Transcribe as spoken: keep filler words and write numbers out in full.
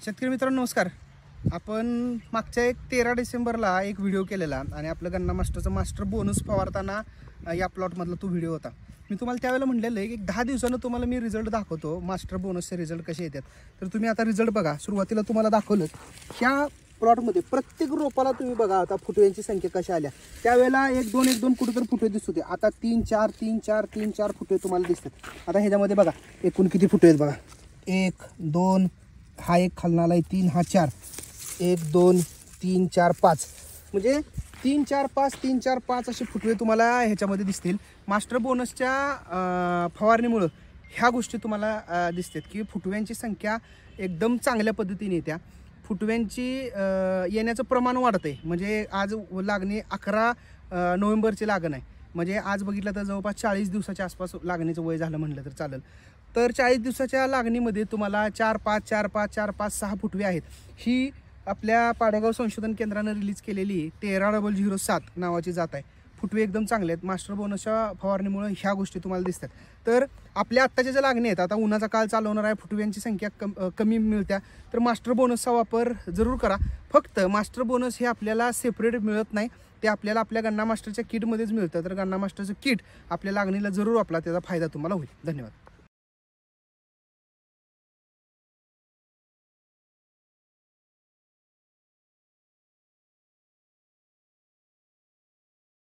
शेतकरी मित्रांनो नमस्कार. आपण मागच्या एक तेरा डिसेंबरला एक व्हिडिओ केलेला आणि आपलं गन्ना मास्टरचं मास्टर बोनस फवारताना या प्लॉटमधला तो व्हिडिओ होता. मी तुम्हाला त्यावेळेला म्हटलेलं आहे की एक दहा दिवसानं तुम्हाला मी रिझल्ट दाखवतो मास्टर बोनसचे रिझल्ट कसे येतात. तर तुम्ही आता रिझल्ट बघा. सुरुवातीला तुम्हाला दाखवलं ह्या प्लॉटमध्ये प्रत्येक रोपाला तुम्ही बघा आता फुटव्यांची संख्या कशा आल्या. त्यावेळेला एक दोन एक दोन कुठे तर फुटवे दिसत होते. आता तीन चार तीन चार तीन चार फुटवे तुम्हाला दिसतात. आता ह्याच्यामध्ये बघा एकूण किती फुटवे आहेत बघा. एक दोन, हा एक खालना आला आहे, तीन, हा चार, एक दोन तीन चार पाच, म्हणजे तीन चार पाच तीन चार पाच असे फुटवे तुम्हाला ह्याच्यामध्ये दिसतील. मास्टर बोनसच्या फवारणीमुळं ह्या गोष्टी तुम्हाला दिसतात की फुटव्यांची संख्या एकदम चांगल्या पद्धतीने येत्या. फुटव्यांची येण्याचं प्रमाण वाढतं आहे. म्हणजे आज लागणी अकरा नोव्हेंबरची लागण आहे. म्हणजे आज बघितलं तर जवळपास चाळीस दिवसाच्या आसपास लागणीचं वय झालं म्हणलं तर चालेल. तर चाळीस दिवसाच्या लागणीमध्ये तुम्हाला चार पाच चार पाच चार पाच सहा फुटवे आहेत. ही आपल्या पाडेगाव संशोधन केंद्रानं रिलीज केलेली तेरा डबल झिरो सात नावाची जात आहे. फुटवे एकदम चांगले आहेत. मास्टर बोनसच्या फवारणीमुळे ह्या गोष्टी तुम्हाला दिसतात. तर आपल्या आत्ताच्या ज्या लागणी आहेत, आता उन्हाचा काळ चालवणार आहे, फुटव्यांची संख्या कम कमी मिळत्या, तर मास्टर बोनसचा वापर जरूर करा. फक्त मास्टर बोनस हे आपल्याला सेपरेट मिळत नाही, ते आपल्याला आपल्या गन्ना मास्टरच्या किटमध्येच मिळतं. तर गन्ना मास्टरचं किट आपल्या लागणीला जरूर वापरा, त्याचा फायदा तुम्हाला होईल. धन्यवाद.